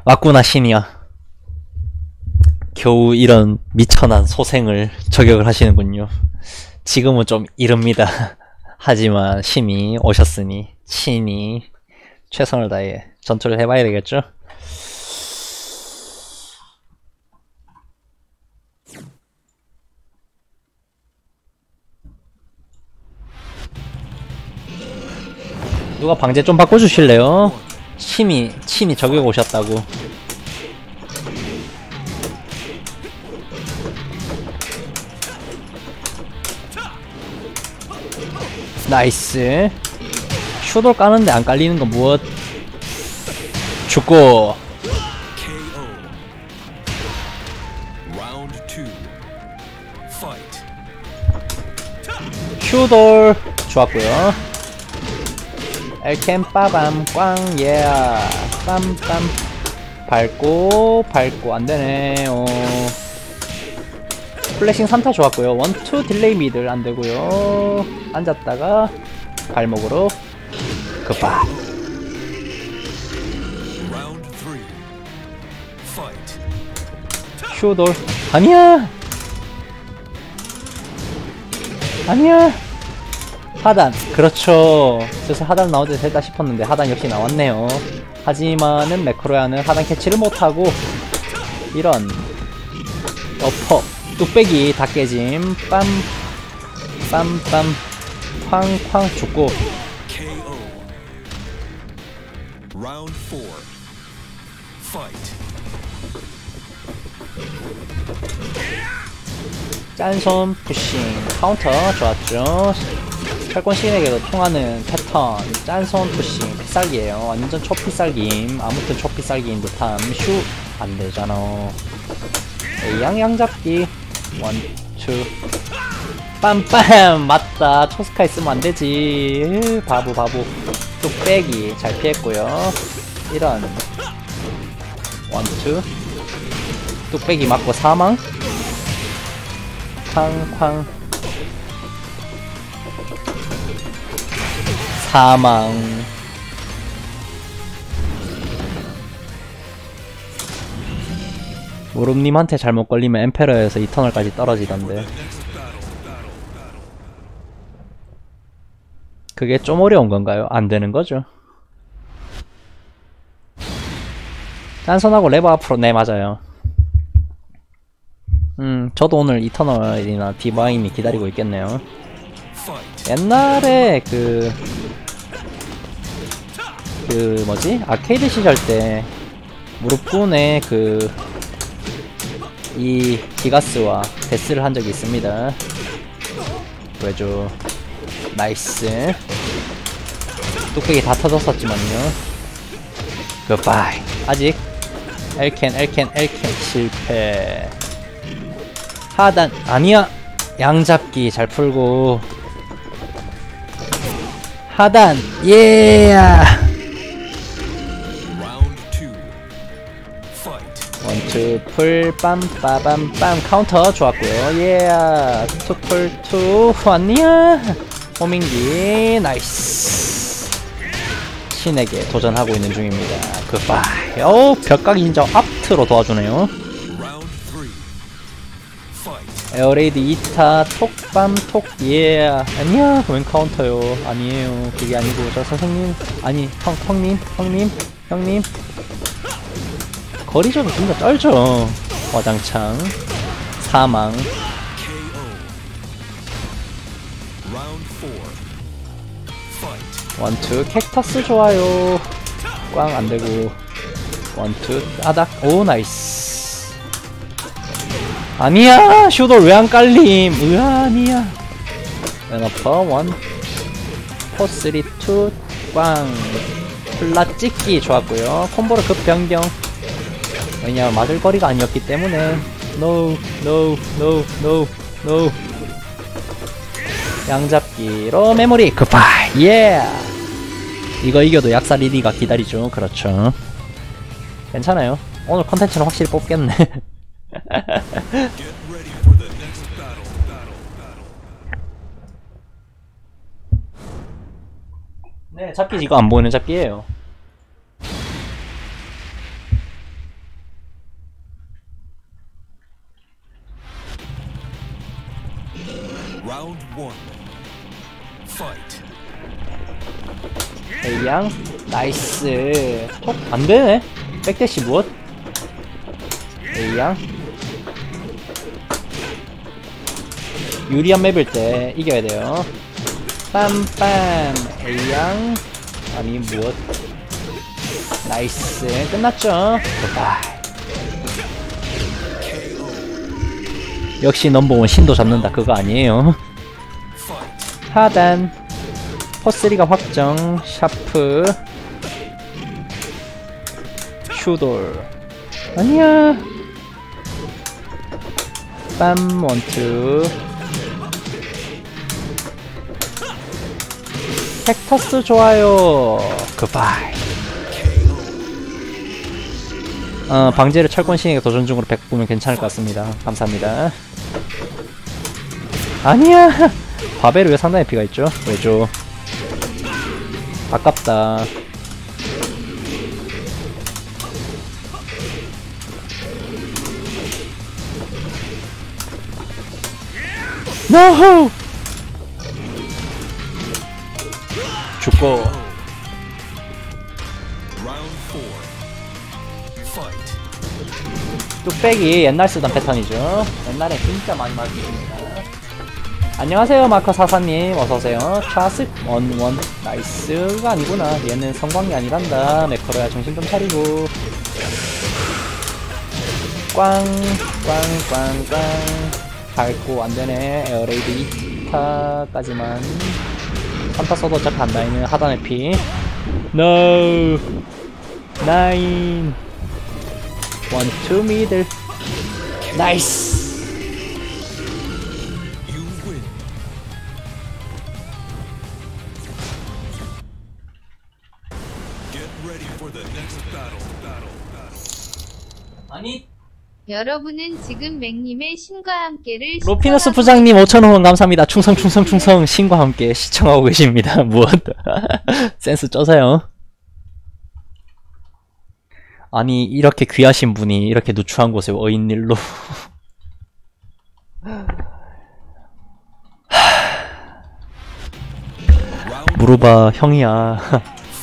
왔구나 신이야. 겨우 이런 미천한 소생을 저격을 하시는군요. 지금은 좀 이릅니다. 하지만 신이 오셨으니 친히 최선을 다해 전투를 해봐야 되겠죠? 누가 방제 좀 바꿔주실래요? 친히 저격 오셨다고. 나이스. 슈돌 까는데 안 깔리는 건 무엇? 죽고. 슈돌 좋았고요. 엘캠 빠밤 꽝 예아 빰빰 밟고 안되네. 플래싱 3타 좋았고요. 1, 2 딜레이 미들 안되고요. 앉았다가 발목으로 굿바. 슈돌 아니야 하단 그렇죠. 그래서 하단 나오지 됐다 싶었는데 하단 역시 나왔네요. 하지만은 매크로야는 하단 캐치를 못하고 이런 어퍼 뚝배기 다 깨짐. 빰빰빰 쾅쾅 죽고. 짠손 푸싱 카운터 좋았죠. 철권신에게도 통하는 패턴 짠손 푸싱 필살기에요. 완전 초필살기임. 아무튼 초필살기인 듯함. 슈 안되잖아. 양잡기 1, 2 빰빰 맞다. 초스카 있으면 안되지. 바보 뚝배기 잘 피했고요. 이런 1, 2 뚝배기 맞고 사망. 쾅쾅 사망. 무릎님한테 잘못 걸리면 엠페러에서 이터널까지 떨어지던데. 그게 좀 어려운 건가요? 안 되는 거죠. 딴손하고 레버 앞으로. 네 맞아요. 저도 오늘 이터널이나 디바인이 기다리고 있겠네요. 옛날에 그 뭐지? 아케이드 시절 때 무릎군에 이 기가스와 데스를 한 적이 있습니다. 왜죠? 나이스. 뚝배기 다 터졌었지만요. 굿바이. 아직 엘켄 실패. 하단 아니야. 양잡기 잘 풀고 하단 예야. 1, 2 풀 빰빠밤빰 카운터 좋았고요. 예야. 2 풀 2 왔니야. 호밍기 나이스. 신에게 도전하고 있는 중입니다. 굿바이. 어우 벽각 인정. 앞트로 도와주네요. 에어레이드 2타 톡빰 톡 예. 아니야 웬 카운터요. 아니에요 그게 아니고 저 선생님 아니 형님 거리적으로 진짜 쩔죠. 와장창 사망. 1, 2 캡터스 좋아요. 꽝 안되고 1, 2 따닥. 오 나이스. 아니야 슈돌 왜 안 깔림. 아니야. 왼어퍼 1 4 3 2 꽝. 플라 찍기 좋았고요. 콤보로 급 변경. 왜냐 맞을 거리가 아니었기 때문에. No. 양잡기로 메모리 굿바이. 예. 이거 이겨도 약사 리디가 기다리죠. 그렇죠. 괜찮아요. 오늘 컨텐츠는 확실히 뽑겠네. 네 잡기 이거 안 보이는 잡기예요. Round 1. Fight. A양 나이스. 톡 안되네. 백대시 무엇? A양 유리한 맵일 때 이겨야 돼요. 빰빰. A양 아니 무엇? 나이스. 끝났죠? 굿바이. 역시 넘버원 신도 잡는다 그거 아니에요. 하단 퍼3가 확정. 샤프 슈돌 아니야. 빰 원투 팩터스 좋아요. 굿바이. 방제를 철권신에게 도전 중으로 100 보면 괜찮을 것 같습니다. 감사합니다. 아니야. 바벨이 왜 상단에 피가 있죠? 왜죠? 아깝다. 노호! 죽고. 뚝배기 옛날 쓰던 패턴이죠. 옛날에 진짜 많이 맞습니다. 안녕하세요 마커 사사님 어서오세요. 차스 원원 나이스가 아니구나. 얘는 성광이 아니란다. 메커로야 정신 좀 차리고. 꽝꽝꽝꽝 밟고 안되네. 에어레이드 2타까지만 3타 써도 어차피 안다이는 하단의 피. NO 9 1, 2 미들 나이스. 아니 여러분은 지금 맥님의 신과 함께를 로피너스 부장님 5,000원 감사합니다. 충성 신과 함께 시청하고 계십니다. 무엇? 센스 쩌세요. 아니 이렇게 귀하신 분이 이렇게 누추한 곳에 어인일로 물어봐 형이야.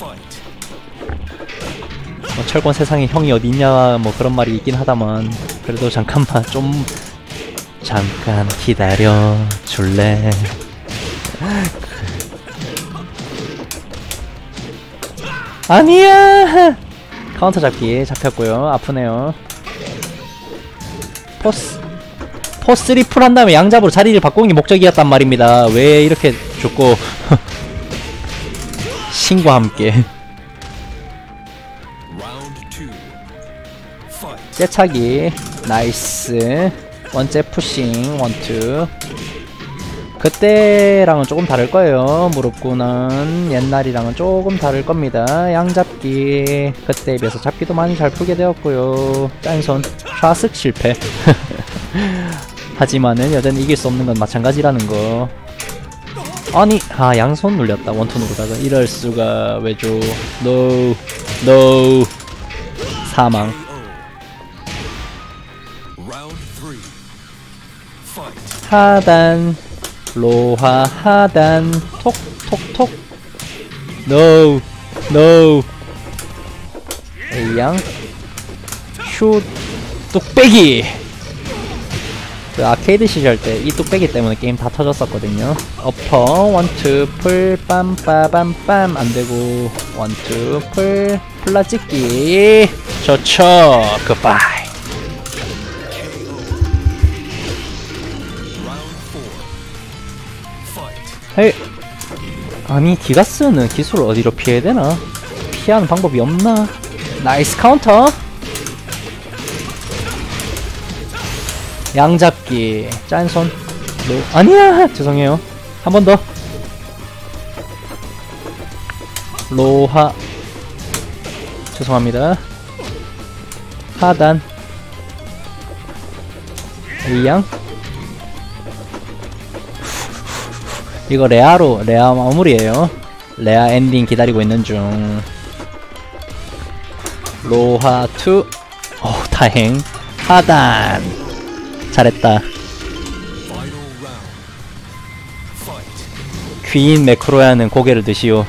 철권 세상에 형이 어딨냐 뭐 그런 말이 있긴 하다만 그래도 잠깐만 좀 잠깐 기다려 줄래? 아니야. 카운터 잡기 잡혔고요. 아프네요. 포스 리플 한 다음에 양잡으로 자리를 바꾸는 게 목적이었단 말입니다. 왜 이렇게 죽고 신과 함께 째차기 나이스. 원째 푸싱 원투. 그때랑은 조금 다를 거예요. 무릎구는 옛날이랑은 조금 다를 겁니다. 양잡기 그때에 비해서 잡기도 많이 잘 풀게 되었고요. 짠손 좌쓱 실패. 하지만은 여전히 이길 수 없는 건 마찬가지라는 거. 아니 양손 눌렸다. 원투 누르다가 이럴수가. 왜죠? 노 사망. 하단 로하 하단 톡톡톡 노 A양 슛 뚝배기. 그 아케이드 시절 때 이 뚝배기 때문에 게임 다 터졌었거든요. 어퍼 원투 풀 빰빠밤빰 안되고 원투 풀 플라 찍기 좋죠. 굿바이. 헤이. 아니 기가스는 기술을 어디로 피해야 되나? 피하는 방법이 없나? 나이스 카운터. 양잡기 짠손 아니야 죄송해요. 한 번 더. 로하 죄송합니다. 하단 A양 이거 레아 마무리에요. 레아 엔딩 기다리고 있는 중. 로하 2 다행. 하단 잘했다. 귀인 매크로야는 고개를 드시오.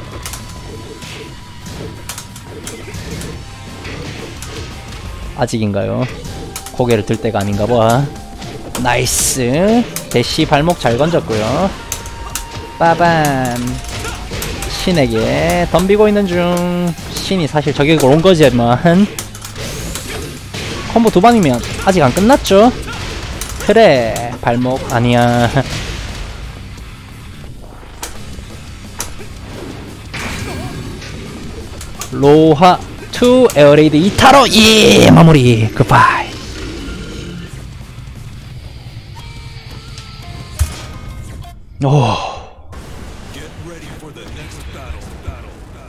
아직인가요? 고개를 들 때가 아닌가봐. 나이스. 대시 발목 잘 건졌고요. 빠밤. 신에게 덤비고 있는 중. 신이 사실 저격을 온 거지만 콤보 두 방이면 아직 안 끝났죠? 그래. 발목 아니야. 로하 2 에어레이드 2타로 예 마무리 굿바이. 오 Get ready for the next battle.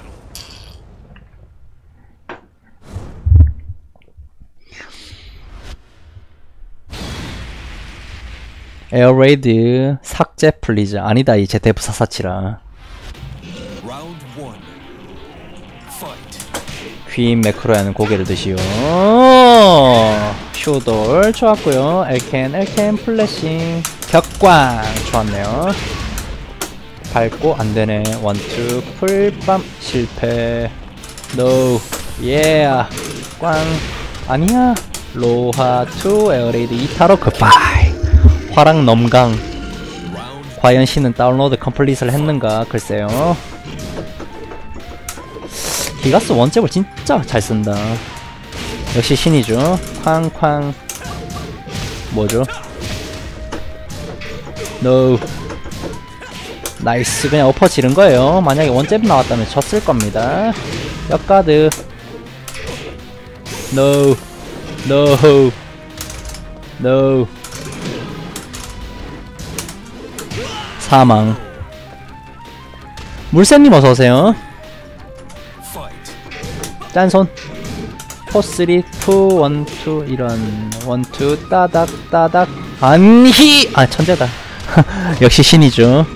에어레이드 삭제 플리즈. 아니다 이 제테프 사사치라. Round 1. Fight. 귀인 매크로야는 고개를 드시오. 슈돌 좋았고요. 엘켄 플래싱 격광 좋았네요. 밟고 안되네. 원투 풀밤 실패. 노 예. 꽝 아니야. 로하 2 에어레이드 2타로 굿바이. 화랑 넘강. 과연 신은 다운로드 컴플릿을 했는가 글쎄요. 기가스 원잽을 진짜 잘 쓴다. 역시 신이죠. 쾅쾅. 뭐죠? 노. 나이스. 그냥 엎어 지른 거예요. 만약에 원잽 나왔다면 졌을 겁니다. 역가드. 노. 노. 노. 사망. 물새님 어서오세요. Fight. 짠손. 포3 2 1 2 이런 1 2 따닥 따닥. 안히. 아 천재다. 역시 신이죠.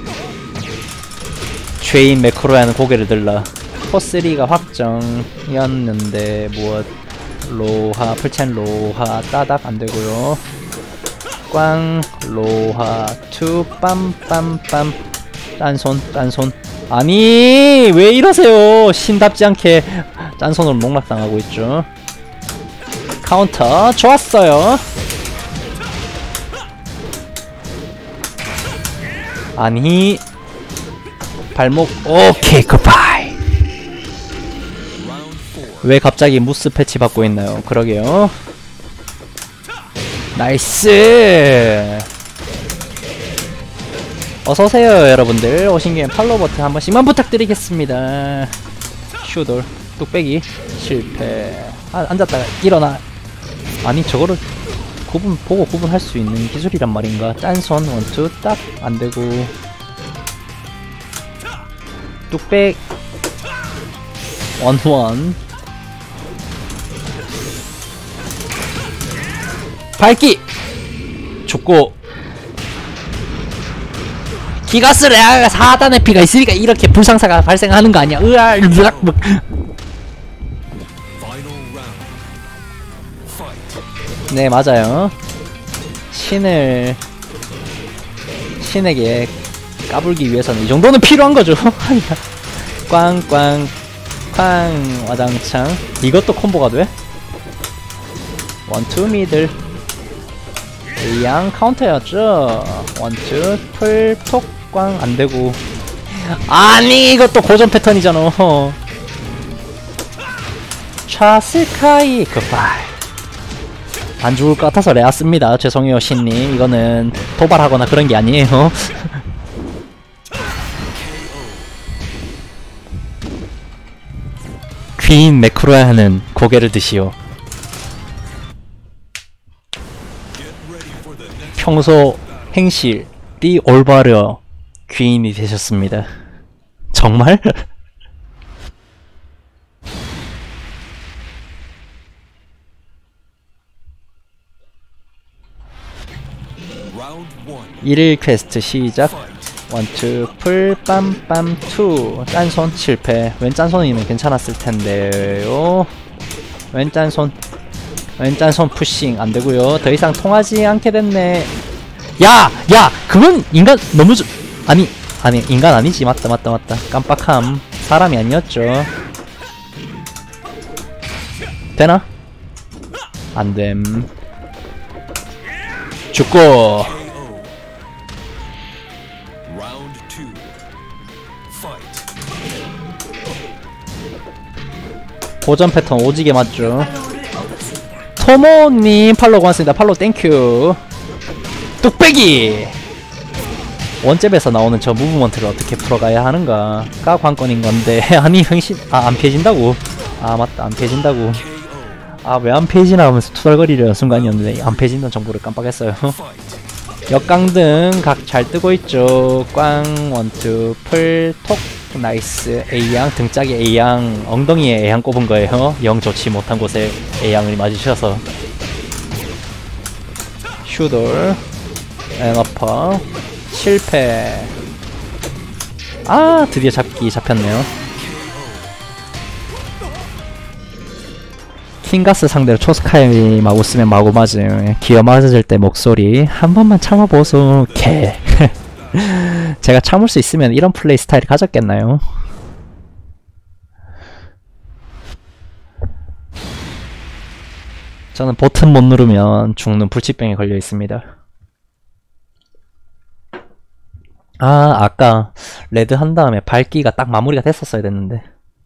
죄인 매크로야는 고개를 들라. 포3가 확정이었는데 무엇. 로하 풀첸 로하 따닥 안되고요. 꽝 로하 2 빰빰빰. 짠손. 아니 왜 이러세요. 신답지 않게 짠손으로 농락당하고 있죠. 카운터 좋았어요. 아니 발목. 오케이 굿바이. 왜 갑자기 무스 패치 받고 있나요? 그러게요. 나이스. 어서오세요 여러분들. 오신 김에 팔로우 버튼 한 번씩만 부탁드리겠습니다. 슈돌 뚝배기 실패. 아, 앉았다가 일어나. 아니 저거를 보고 구분할 수 있는 기술이란 말인가. 짠손 원투 딱 안되고. 뚝배 원원. 밝기 죽고. 기가스 레아가 4단의 피가 있으니까 이렇게 불상사가 발생하는 거 아니야. 으아 으악. Final round. Fight. 네 맞아요. 신에게 까불기 위해서는 이 정도는 필요한 거죠. 꽝꽝 쾅 와장창. 이것도 콤보가 돼? 원투 미들. 양 카운터였죠. 원투 풀톡 꽝 안되고. 아니 이것도 고전 패턴이잖아. 차스카이 굿바이. 안 죽을 것 같아서 레아 씁니다. 죄송해요 신님. 이거는 도발하거나 그런 게 아니에요. 귀인 매크로야는 고개를 드시오. 평소 행실이 올바르 귀인이 되셨습니다. 정말? Round 1. 1일 퀘스트 시작. 원투 풀 빰빰 투. 짠손 실패. 왼 짠손이면 괜찮았을 텐데요. 왼 짠손 푸싱 안되고요. 더 이상 통하지 않게 됐네. 야! 그건 인간 너무 아니 아니 인간 아니지. 맞다 깜빡함. 사람이 아니었죠. 되나? 안됨. 죽고. Round 2. Fight. 고전 패턴 오지게 맞죠. 토모님 팔로우 고맙습니다. 팔로우 땡큐. 뚝배기. 원잽에서 나오는 저 무브먼트를 어떻게 풀어가야 하는가가 관건인건데 아니 형신 안 펴진다고. 맞다 안 펴진다고. 왜 안 펴지나 하면서 투덜거리려는 순간이었는데 안 펴진다는 정보를 깜빡했어요. 역강등 각 잘 뜨고 있죠. 꽝 원투 풀톡 나이스. A양 등짝에 A양 엉덩이에 A양 꼽은 거예요. 영 좋지 못한 곳에 A양을 맞으셔서. 슈돌 앤어퍼 실패. 드디어 잡혔네요. 킹가스 상대로 초스카이 마구 쓰면 마구 맞음. 기어 맞을 때 목소리 한 번만 참아보소 개. 제가 참을 수 있으면 이런 플레이 스타일을 가졌겠나요? 저는 버튼 못 누르면 죽는 불치병에 걸려 있습니다. 아까 레드 한 다음에 밝기가 딱 마무리가 됐었어야 됐는데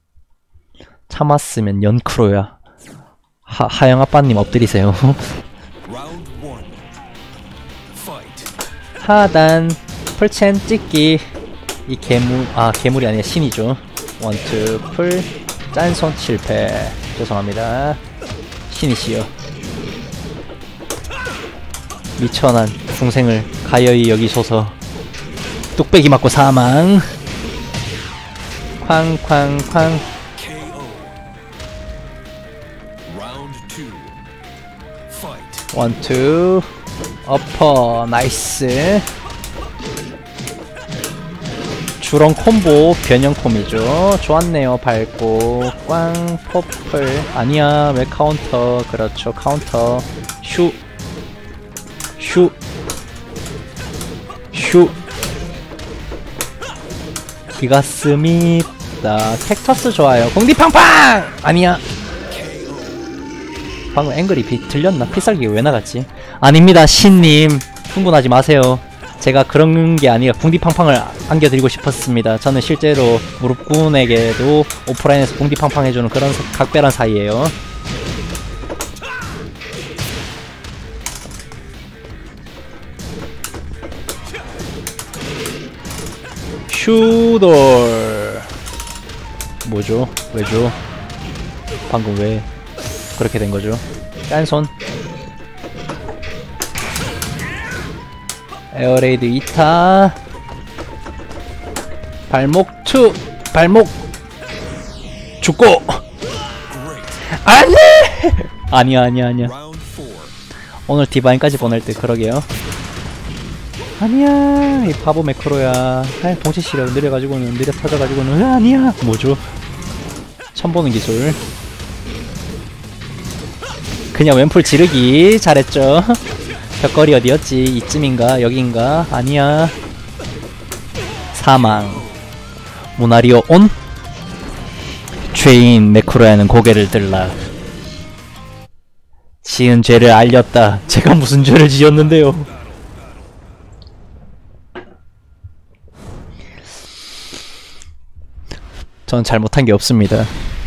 참았으면 연크로야. 하영 아빠님 엎드리세요. Round 1. Fight. 하단 풀첸 찍기. 이 괴물이 아니라 신이죠. 원투 풀 짠손 실패. 죄송합니다. 신이시여. 미천한 중생을 가여이 여기소서. 뚝배기 맞고 사망. 쾅쾅쾅. KO. Round 2. Fight. 원투 어퍼 나이스. 주렁 콤보 변형 콤이죠. 좋았네요. 밟고 꽝 퍼플. 아니야 왜 카운터. 그렇죠 카운터. 슈 기가 씁니다. 텍터스 좋아요. 공디팡팡! 아니야. 방금 앵글이 들렸나? 피살기가 왜 나갔지? 아닙니다 신님 흥분하지 마세요. 제가 그런 게 아니라 궁디팡팡을 안겨드리고 싶었습니다. 저는 실제로 무릎군에게도 오프라인에서 궁디팡팡 해주는 그런 각별한 사이예요. 슈돌 뭐죠? 왜죠? 방금 왜 그렇게 된 거죠? 짠손 에어레이드 2타 발목 투 발목 죽고 안돼. 아니야 Round 4. 오늘 디바인까지 보낼 때 그러게요. 아니야 이 바보 매크로야. 동시 시력 느려가지고는 느려 터져가지고는 아니야. 뭐죠? 처음 보는 기술. 그냥 왼풀 지르기 잘했죠. 벽걸이 어디였지? 이쯤인가? 여긴가? 아니야. 사망. 모나리오 온? 죄인 매크로야는 고개를 들라. 지은 죄를 알렸다. 제가 무슨 죄를 지었는데요? 전 잘못한 게 없습니다.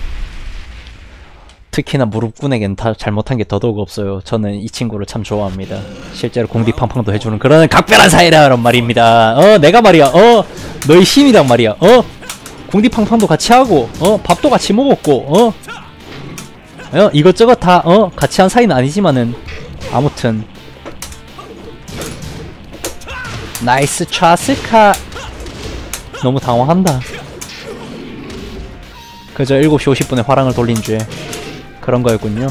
특히나 무릎군에겐 다 잘못한 게 더더욱 없어요. 저는 이 친구를 참 좋아합니다. 실제로 공디팡팡도 해주는 그런 각별한 사이라는 말입니다. 내가 말이야. 너희 힘이란 말이야. 공디팡팡도 같이 하고 밥도 같이 먹었고 이것저것 다 같이 한 사이는 아니지만은 아무튼 나이스 차스카. 너무 당황한다. 그저 7시 50분에 화랑을 돌린 죄 그런 거였군요.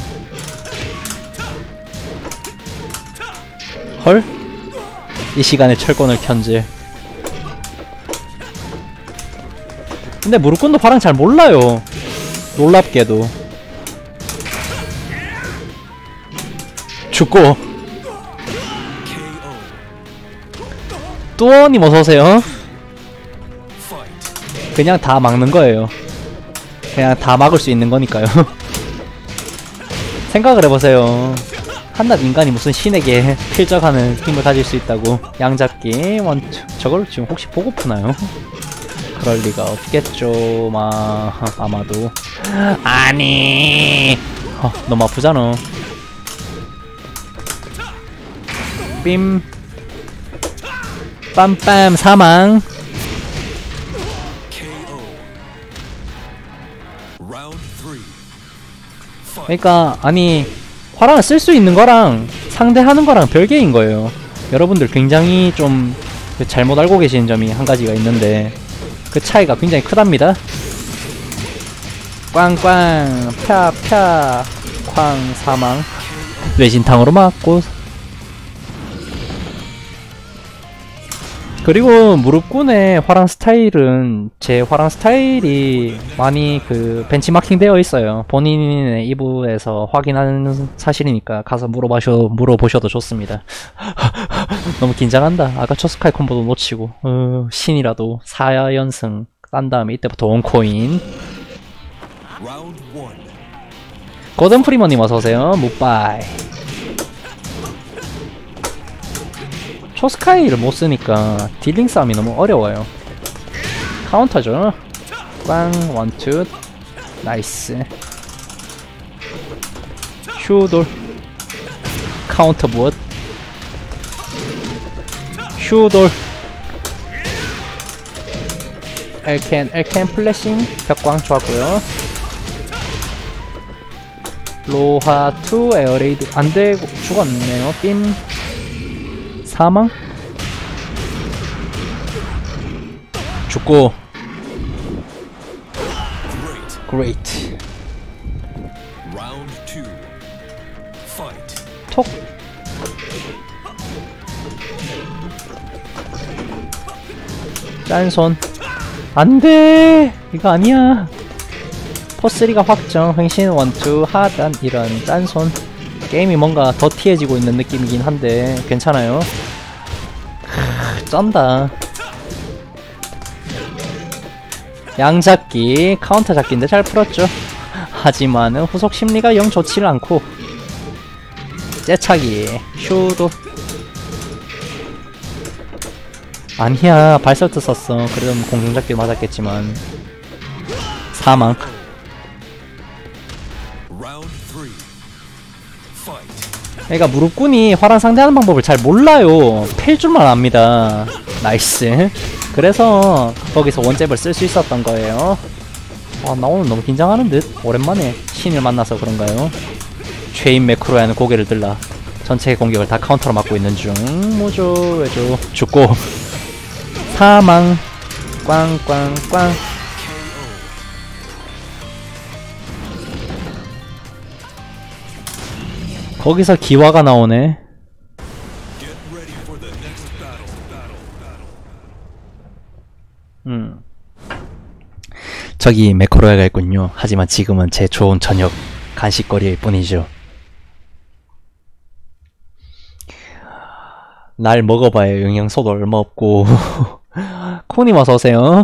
헐? 이 시간에 철권을 켠지. 근데 무릎꾼도 화랑 잘 몰라요. 놀랍게도. 죽고. 뚜어님 어서오세요. 그냥 다 막는 거예요. 그냥 다 막을 수 있는 거니까요. 생각을 해보세요. 한낱 인간이 무슨 신에게 필적하는 힘을 가질 수 있다고. 양잡기 원투. 저걸 지금 혹시 보고프나요? 그럴 리가 없겠죠. 아마도. 아니 너무 아프잖아. 빔 빰빰 사망. KO. Round 3. 그러니까 아니 화랑을 쓸 수 있는 거랑 상대하는 거랑 별개인 거예요. 여러분들 굉장히 좀 잘못 알고 계시는 점이 한 가지가 있는데 그 차이가 굉장히 크답니다. 꽝꽝 펴펴 쾅 사망. 뇌진탕으로 맞고. 그리고 무릎군의 화랑 스타일은 제 화랑 스타일이 많이 그 벤치마킹 되어 있어요. 본인의 2부에서 확인하는 사실이니까 가서 물어보셔도 좋습니다. 너무 긴장한다. 아까 초스카이 콤보도 놓치고 신이라도 4연승 딴 다음에 이때부터 원코인. Round 1. 고든 프리머님 어서오세요. 묵바이. 초스카이를 못쓰니까 딜링 싸움이 너무 어려워요. 카운터죠. 꽝 원투 나이스. 슈돌 카운터 무엇. 슈돌 엘켄 플래싱 벽광 좋았고요. 로하 2 에어레이드 안되고 죽었네요. 빔 사망? 죽고. Great. Round 2. Fight. 톡. 짠손. 안돼. 이거 아니야. 포3가 확정. 횡신 1, 2 하단. 이런 짠손. 게임이 뭔가 더티해지고 있는 느낌이긴 한데 괜찮아요. 쩐다. 양잡기 카운터 잡기인데 잘 풀었죠. 하지만은 후속 심리가 영 좋지를 않고. 째차기 슈도 아니야. 발설트 썼어. 그럼 공중잡기 맞았겠지만. 사망. Round 3. Fight. 그러니까 무릎군이 화랑 상대하는 방법을 잘 몰라요. 팰 줄만 압니다. 나이스. 그래서 거기서 원잽을 쓸 수 있었던 거예요. 나 오늘 너무 긴장하는 듯. 오랜만에 신을 만나서 그런가요? 최인 매크로에 하는 고개를 들라 전체 공격을 다 카운터로 막고 있는 중. 뭐죠 왜죠. 죽고. 사망. 꽝꽝꽝. 거기서 기화가 나오네. Get ready for the next battle. 저기 매크로야가 있군요. 하지만 지금은 제 좋은 저녁 간식거리일 뿐이죠. 날 먹어봐야 영양소도 얼마 없고. 코님 어서오세요.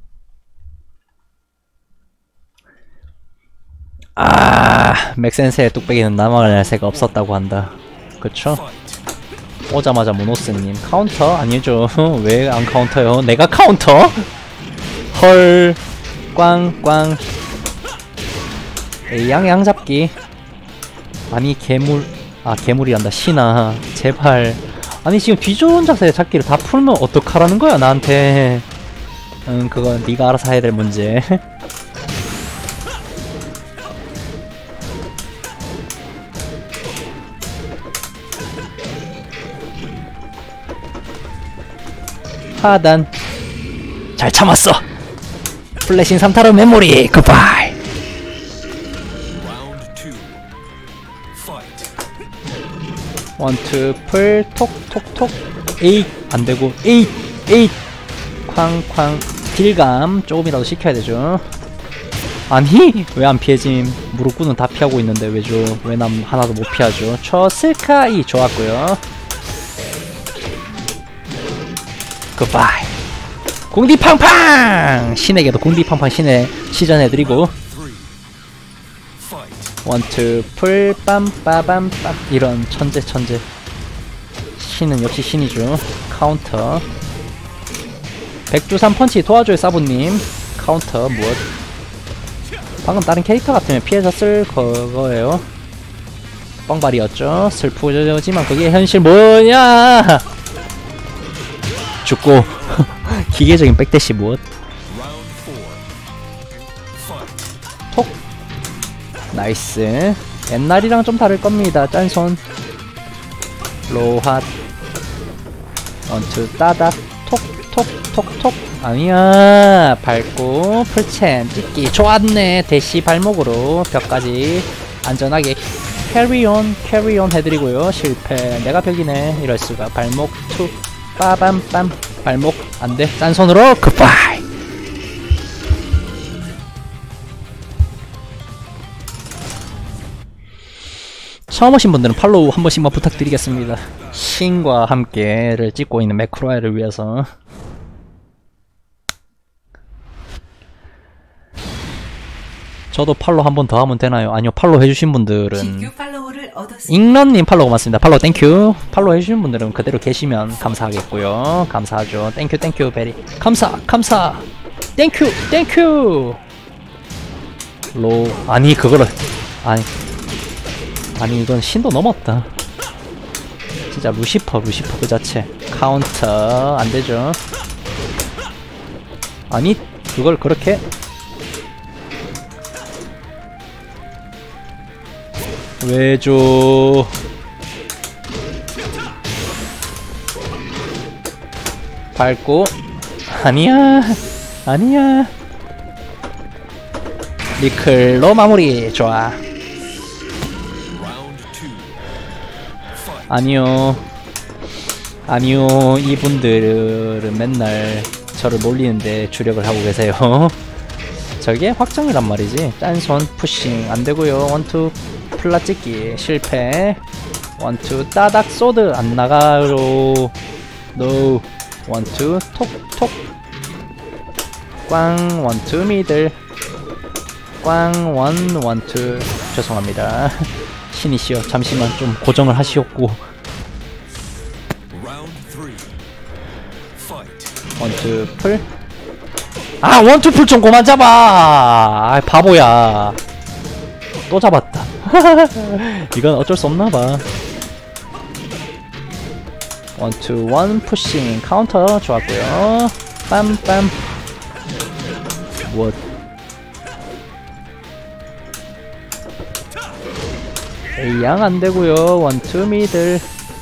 맥센스의 뚝배기는 남아갈 새가 없었다고 한다. 그쵸? 오자마자 모노스님 카운터? 아니죠. 왜 안 카운터요? 내가 카운터? 헐. 꽝꽝. 양잡기. 아니 괴물. 괴물이란다. 신아 제발. 아니 지금 뒤좋은 자세 잡기를 다 풀면 어떡하라는 거야 나한테. 그건 네가 알아서 해야 될 문제. 하단. 잘 참았어. 플래싱 3타로 메모리. 굿바이. 원투 풀 톡톡톡. 에잇 안되고. 에잇 쾅쾅. 딜감 조금이라도 시켜야 되죠. 아니 왜 안 피해짐. 무릎구는 다 피하고 있는데 왜죠. 왜 난 하나도 못 피하죠. 초스카이 좋았고요. 굿바이. 궁디팡팡! 신에게도 궁디팡팡 신에 시전해드리고 Three. Fight. 원투 풀 빰빠밤빰 이런 천재 신은 역시 신이죠. 카운터 백두산 펀치 도와줘요 사부님. 카운터 무엇 방금 다른 캐릭터 같으면 피해서 쓸 거예요. 뻥발이었죠. 슬프지만 그게 현실 뭐냐. 죽고 기계적인 백대시 무엇 Round 4. Fight. 톡 나이스. 옛날이랑 좀 다를 겁니다. 짠손 로핫 원투 따닥 톡톡톡톡 아니야. 밟고 풀챔 찍기 좋았네. 대시 발목으로 벽까지 안전하게 캐리온 해드리고요. 실패. 내가 벽이네. 이럴수가. 발목 투 빠밤빰 발목 안돼. 짠손으로 굿바이. 처음 오신 분들은 팔로우 한 번씩만 부탁드리겠습니다. 신과 함께를 찍고 있는 매크로아를 위해서. 저도 팔로우 한 번 더 하면 되나요? 아니요. 팔로우 해주신 분들은 잉런님 팔로우 고맙습니다. 팔로우 땡큐. 팔로우 해주신 분들은 그대로 계시면 감사하겠고요. 감사하죠. 땡큐 베리 감사 땡큐 로 아니 그거를 아니 이건 신도 넘었다. 진짜 루시퍼 그 자체. 카운터 안되죠. 아니 그걸 그렇게 왜 줘. 밟고 아니야 리클로 마무리. 좋아. Round 2. Fight. 아니요 이분들은 맨날 저를 놀리는데 주력을 하고 계세요. 저게 확정이란 말이지. 짠손 푸싱 안되고요. 원투 플라 찍기 실패. 원투 따닥 소드 안 나가로 노. 원투 톡톡 꽝 원투 미들 꽝 원투 죄송합니다. 신이시여 잠시만 좀 고정을 하시옵고. Round 3. Fight. 원투 풀. 아 원투 풀 좀 그만 잡아. 아 바보야. 또 잡았다. 이건 어쩔 수 없나봐. 원투 원 푸싱 카운터 좋았고요. 빰빰 무엇 A양 안되고요. 원투 미들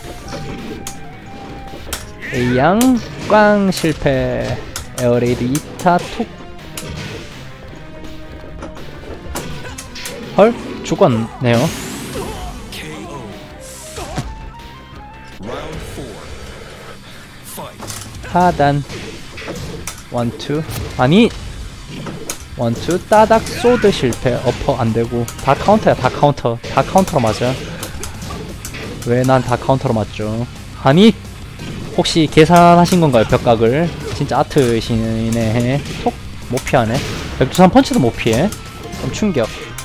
A양 꽝 실패. 에어레이드 2타 툭. 헐? 죽었네요. KO. Round 4. Fight. 하단 원투 아니 원투 따닥 소드 실패. 어퍼 안되고 다 카운터야. 다 카운터로 맞아. 왜 난 다 카운터로 맞죠? 아니 혹시 계산하신 건가요? 벽각을. 진짜 아트시네. 톡 못피하네. 백두산 펀치도 못피해. 좀 충격.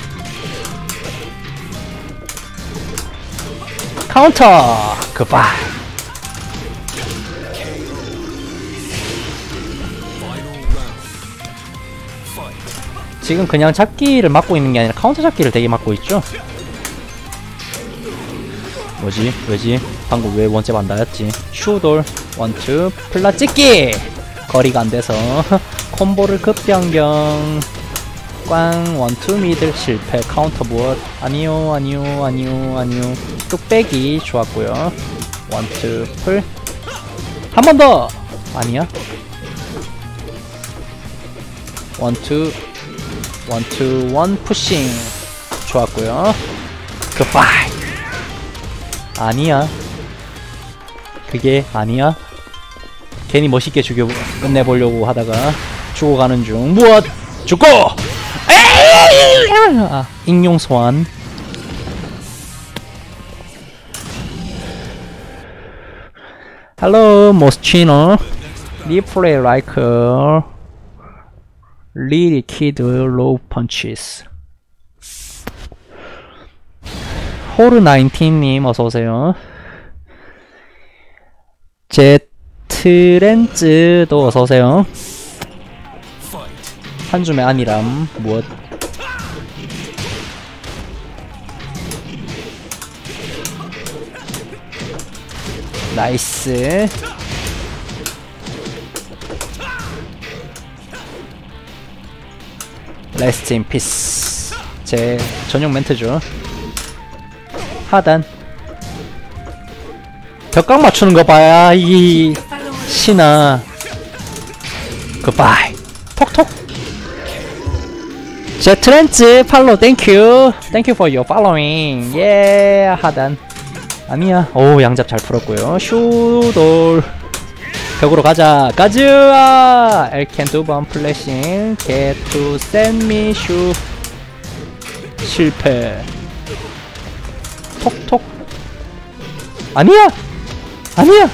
카운터 굿바이. Final round. Fight. 지금 그냥 잡기를 막고 있는 게 아니라 카운터 잡기를 되게 막고 있죠. 뭐지? 왜지? 방금 왜 원잽 안 닿았지? 슈돌 원투 플라 찍기 거리가 안 돼서 콤보를 급변경 꽝 원투 미들 실패. 카운터 무엇? 아니요 뚝배기 좋았고요. 원투 풀 한 번 더. 아니야. 원투 원 푸싱 좋았고요. 굿바이. 아니야 그게 아니야. 괜히 멋있게 죽여 끝내보려고 하다가 죽어가는 중. 무엇? 죽고! 아, 익룡 소환. Hello, 모스치노. The next Replay like really kid low punches. 호르19님 어서오세요. 제트렌즈도 어서오세요. 한 줌의 아니람 무엇. 나이스. 레스트 인 피스. 제 전용 멘트죠. 하단 벽각 맞추는 거 봐야 이 신아. 굿바이. 톡톡. 제트렌즈 팔로우 땡큐. 땡큐 for your following. 예. 하단 아니야. 오 양잡 잘 풀었고요. 슈돌 벽으로 가자. 가즈아. 엘켄 두번 플래싱. get to send me 슈. 실패. 톡톡. 아니야. 아니야.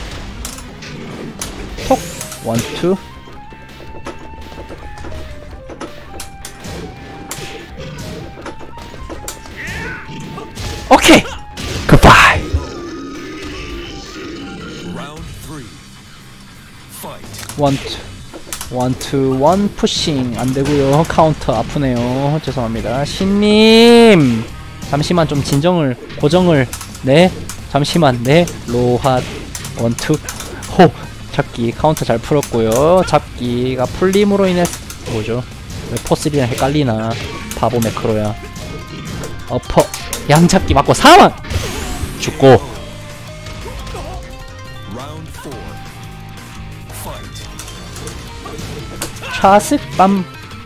톡. 원투. 오케이. 굿바이. 원투 원 푸싱 안되고요. 카운터 아프네요. 죄송합니다. 신님 잠시만 좀 진정을 고정을. 네 잠시만. 네 로핫 원투 호. 잡기 카운터 잘 풀었고요. 잡기가 풀림으로 인해 뭐죠? 왜 포3랑 헷갈리나. 바보 매크로야. 어퍼 양잡기 맞고 사망. 죽고. 좌측밤.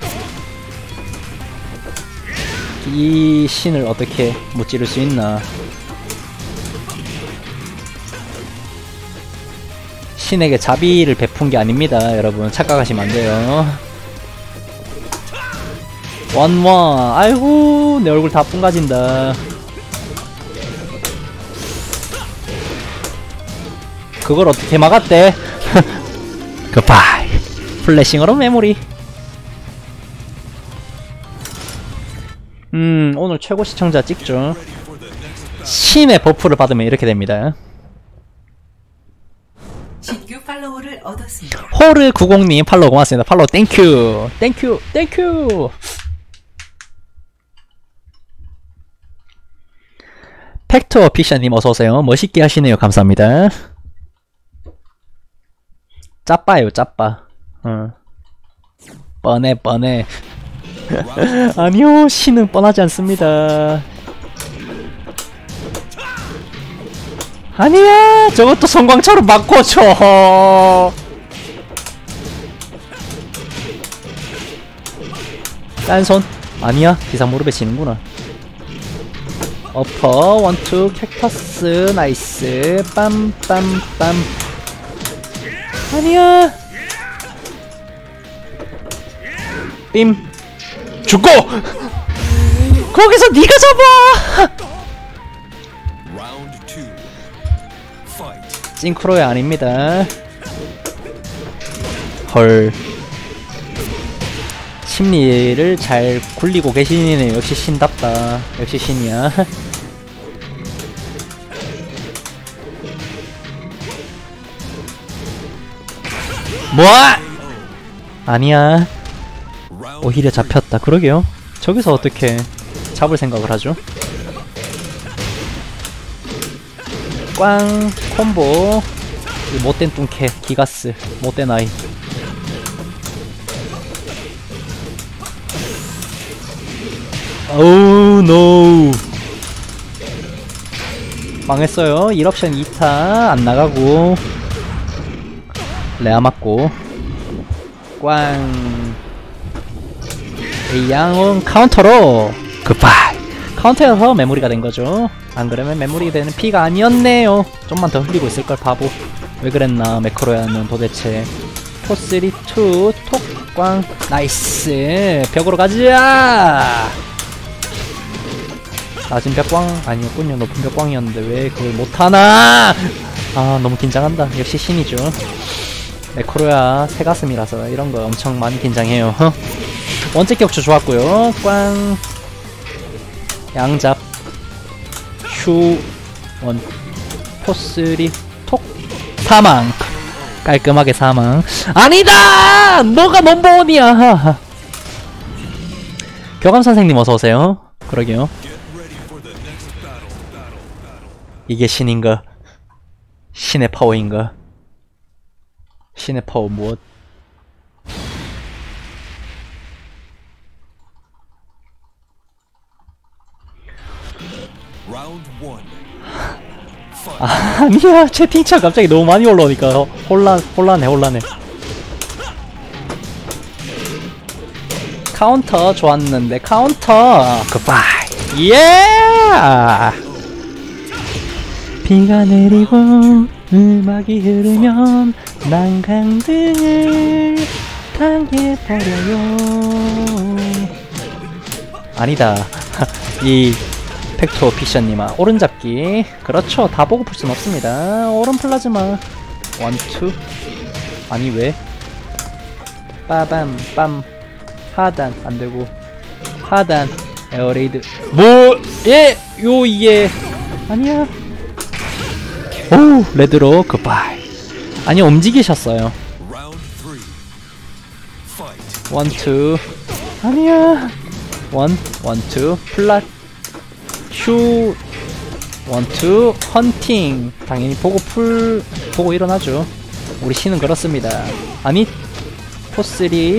이 신을 어떻게 무찌를 수 있나. 신에게 자비를 베푼 게 아닙니다. 여러분 착각하시면 안 돼요. 원원. 아이고 내 얼굴 다 뿡가진다. 그걸 어떻게 막았대. 굿바이. 플래싱으로 메모리. 오늘 최고 시청자 찍죠. 신의 버프를 받으면 이렇게 됩니다. 신규 팔로우를 얻었습니다. 호르90님 팔로우 고맙습니다. 팔로우 땡큐. 땡큐. 땡큐. 팩터 피샤님 어서오세요. 멋있게 하시네요. 감사합니다. 짜빠요 짜빠. 뻔해 뻔해. 아니요 신은 뻔하지 않습니다. 아니야 저것도 성광처럼 바꿔줘. 딴손 아니야 기사 무릎에 지는구나. 어퍼 원투 캡터스 나이스. 빰빰빰. 아니야. 빔. 죽고. 거기서 네가 잡아. 싱크로의 아닙니다. 헐. 심리를 잘 굴리고 계시네요. 역시 신답다. 역시 신이야. 뭐야? 아니야. 오히려 잡혔다. 그러게요. 저기서 어떻게 잡을 생각을 하죠? 꽝 콤보. 이 못된 뚱캐 기가스 못된 아이. 오우 노. 망했어요. 1옵션 2타 안 나가고 레아 맞고 꽝. 이 양은 카운터로 굿바이. 카운터여서 메모리가 된 거죠. 안 그러면 메모리 되는 피가 아니었네요. 좀만 더 흘리고 있을걸 바보. 왜 그랬나 매크로야는 도대체. 포3 2 톡광 나이스. 벽으로 가자. 낮은 벽광 아니었군요. 높은 벽광이었는데 왜 그걸 못하나. 아 너무 긴장한다. 역시 신이죠. 매크로야 새가슴이라서 이런 거 엄청 많이 긴장해요. 원제 격추 좋았고요. 꽝. 양잡. 휴. 원. 포스리. 톡. 사망. 깔끔하게 사망. 아니다! 너가 넘버원이야! 교감 선생님 어서오세요. 그러게요. 이게 신인가? 신의 파워인가? 신의 파워 무엇? Round 1. 아니야, 채팅창 갑자기 너무 많이 올라오니까 혼란해. 카운터 좋았는데 카운터 굿바이. 예! 비가 내리고 음악이 흐르면 난강등을 당해버려요. 아니다. 이 팩토 피셔님아, 오른잡기. 그렇죠, 다 보고 풀 순 없습니다. 오른 플라즈마. 원투. 아니 왜? 빠밤 빰. 하단 안되고 하단 에어레이드 뭐? 예! 요 이게 아니야. 오 레드로 굿바이. 아니 움직이셨어요. 원투 아니야. 원투 플랫 슈 원투 헌팅. 당연히 보고 보고 일어나죠. 우리 신은 그렇습니다. 아니 포스리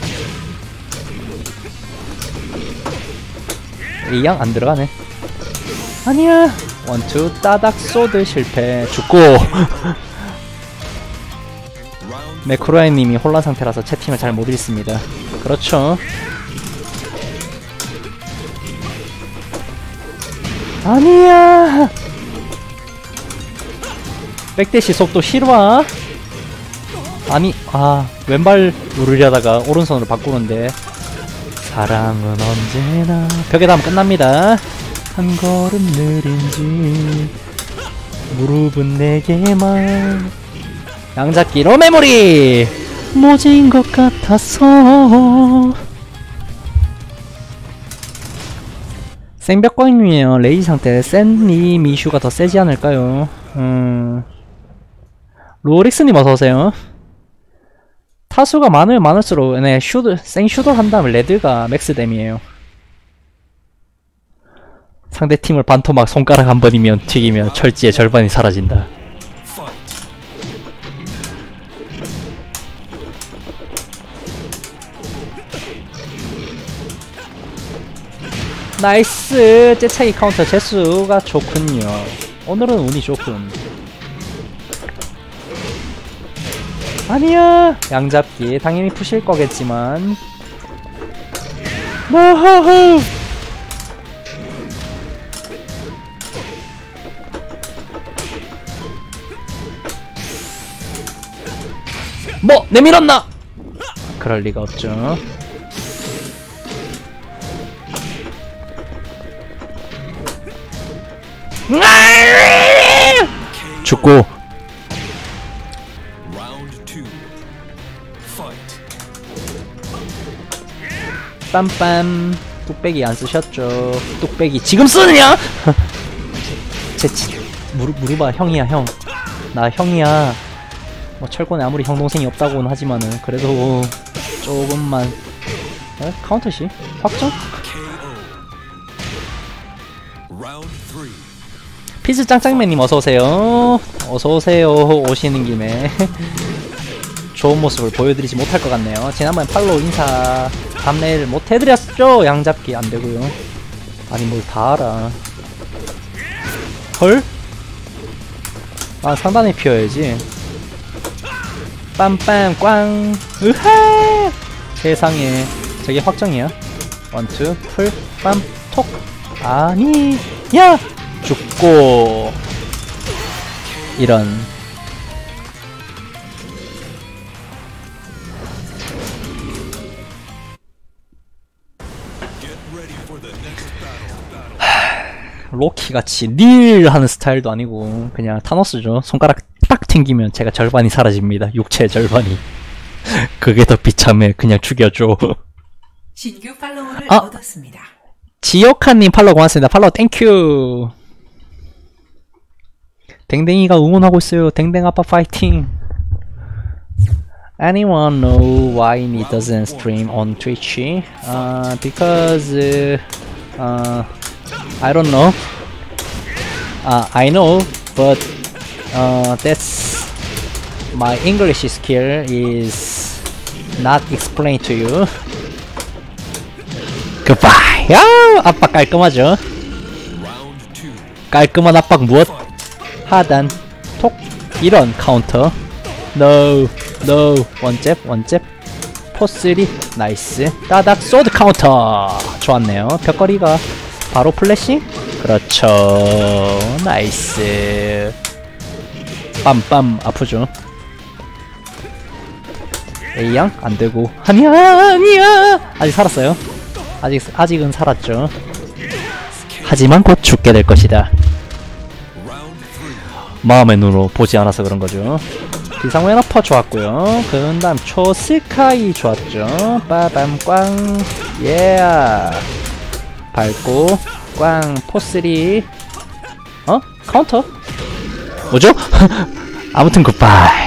이양 안 들어가네. 아니야. 원투 따닥 소드 실패. 죽고. 매크로아님이 혼란 상태라서 채팅을 잘 못 읽습니다. 그렇죠. 아니야. 백대시 속도 실화. 아니 왼발 누르려다가 오른손으로 바꾸는데. 사랑은 언제나 벽에 닿으면 끝납니다. 한 걸음 느린지 무릎은 내게만. 양잡기로 메모리. 모진 것 같아서. 생벽광이에요. 레이지 상태 센리 미슈가 더 세지 않을까요? 로릭스님 어서오세요. 타수가 많으면 많을수록 네, 생슈돌 한다면 레드가 맥스댐이에요. 상대팀을 반토막 손가락 한 번이면 튀기면 철지의 절반이 사라진다. 나이스! 째차기 카운터 재수가 좋군요. 오늘은 운이 좋군. 아니야! 양잡기 당연히 푸실 거겠지만 뭐허허! 뭐! 내밀었나! 그럴 리가 없죠. 죽고 빰빰. 뚝배기 안 쓰셨죠? 뚝배기 지금 쓰느냐? 무르바 형이야 형. 나 형이야. 뭐 철권에 아무리 형 동생이 없다고는 하지만은 그래도 조금만. 카운터시 확정? 피즈 짱짱맨님 어서오세요. 어서오세요. 오시는 김에 좋은 모습을 보여드리지 못할 것 같네요. 지난번에 팔로우 인사 답례를 못 해드렸죠? 양잡기 안 되고요. 아니 뭘 다 알아. 헐? 아 상단에 피워야지. 빰빰 꽝. 으하! 세상에 저게 확정이야. 원투 풀 빰 톡. 아니 야! 죽고. 이런. 로키같이 닐 하는 스타일도 아니고 그냥 타노스죠. 손가락 빡 튕기면 제가 절반이 사라집니다. 육체의 절반이. 그게 더 비참해. 그냥 죽여줘. 신규 팔로우를 아! 얻었습니다. 지오카님 팔로우 고맙습니다. 팔로우 땡큐. 댕댕이가 응원하고 있어요. 댕댕 아빠 파이팅. Anyone know why he doesn't stream on Twitch? Because I don't know. I know, but that's my English skill is not explained to you. Goodbye. 야, 압박 깔끔하죠? 깔끔한 압박 무엇? 하단, 톡, 이런 카운터. No, 원잽, 포스리, 나이스. 따닥, 소드 카운터. 좋았네요. 벽거리가 바로 플래시? 그렇죠. 나이스. 빰빰, 아프죠? A양? 안되고. 아니야! 아직 살았어요. 아직은 살았죠. 하지만 곧 죽게 될 것이다. 마음의 눈으로 보지 않아서 그런 거죠. 비상 웨너퍼 좋았고요. 그 다음 초스카이 좋았죠. 빠밤 꽝. 예. 밟고 꽝 포스리. 카운터? 뭐죠? 아무튼 굿바이.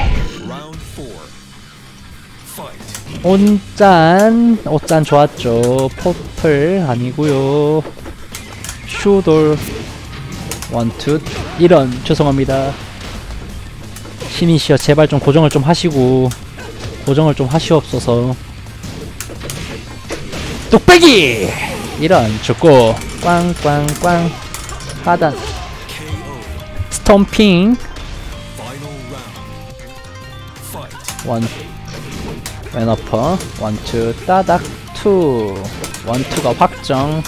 옷잔 좋았죠. 포플 아니고요. 슈돌 원투 이런 죄송합니다. 신이시여 제발 좀 고정을 좀 하시고 고정을 좀 하시옵소서. 뚝배기 이런 죽고 꽝꽝꽝 하단 스톰핑 원 왼어퍼 원투 따닥 투 원투가 확정.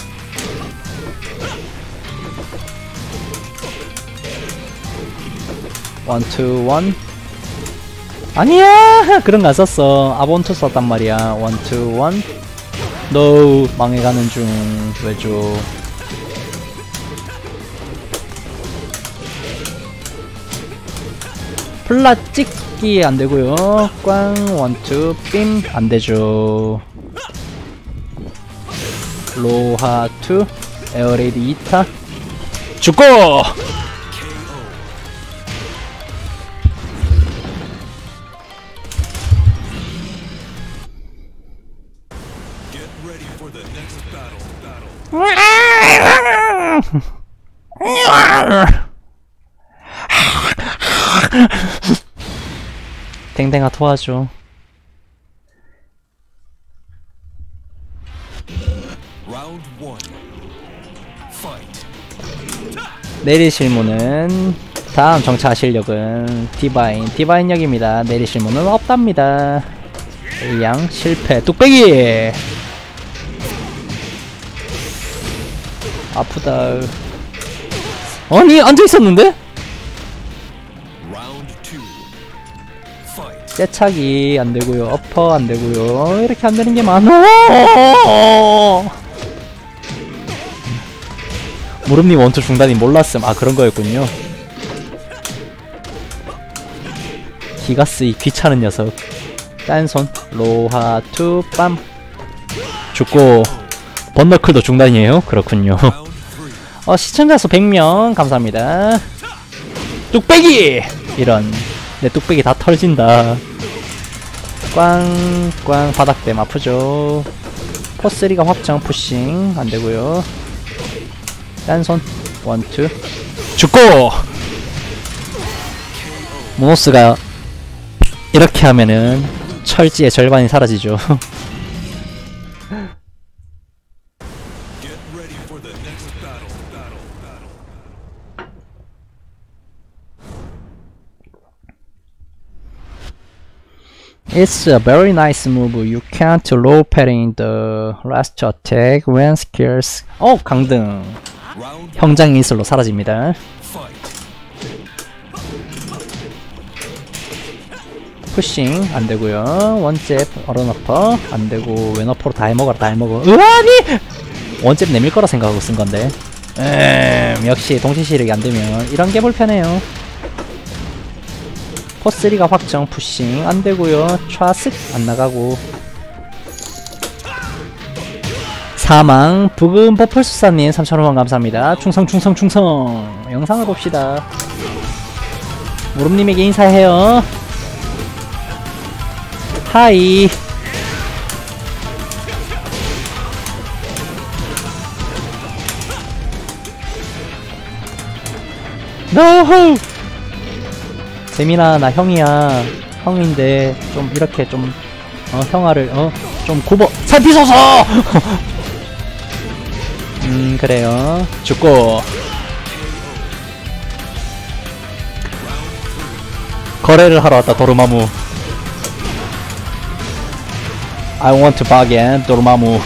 원투 원 아니야 그런 거 안 썼어. 아본투 썼단 말이야. 원투 원 노 망해가는 중. 왜죠? 플라 찍기 안되고요. 꽝 원투 빔 안되죠. 로하 투 에어레이드 2타 죽고. 댕댕아 도와줘. 내리실 문은 다음 정차 실력은 디바인역입니다. 내리실 문은 없답니다. 양 실패. 뚝배기 아프다. 아니 앉아있었는데? 떼차기 안되고요. 어퍼 안되고요. 이렇게 안되는게 많아. 무릎님 원투 중단이 몰랐음. 아 그런거였군요. 기가스 이 귀찮은 녀석. 딴손 로하 투 빰 죽고. 번너클도 중단이에요? 그렇군요. 시청자 수 100명 감사합니다. 뚝배기! 이런 내 뚝배기 다 털진다. 꽝꽝 바닥댐 아프죠. 포스리가 확정 푸싱 안되고요. 딴손 원투 죽고. 모노스가 이렇게 하면은 철지의 절반이 사라지죠. It's a very nice move. You can't low padding the last attack when skills. 강등. 형장 인슬로 사라집니다. 푸싱 안되고요. 원잽 얼어너퍼 안되고 왼어퍼로 다 해먹어라. 다 해먹어. 으아니! 원잽 내밀 거라 생각하고 쓴건데. 역시 동시시력이 안되면 이런게 불편해요. 포3가 확정 푸싱 안되고요. 좌측 안나가고 사망. 부금 버플수사님 3,000원 감사합니다. 충성 충성 충성. 영상을 봅시다. 무릎님에게 인사해요. 하이. 노호. 재민아 나 형이야. 형인데 좀 이렇게 좀 형아를 좀 굽어 살피소서. 그래요. 죽고 거래를 하러 왔다. 도르마무. I want to bargain. 도르마무.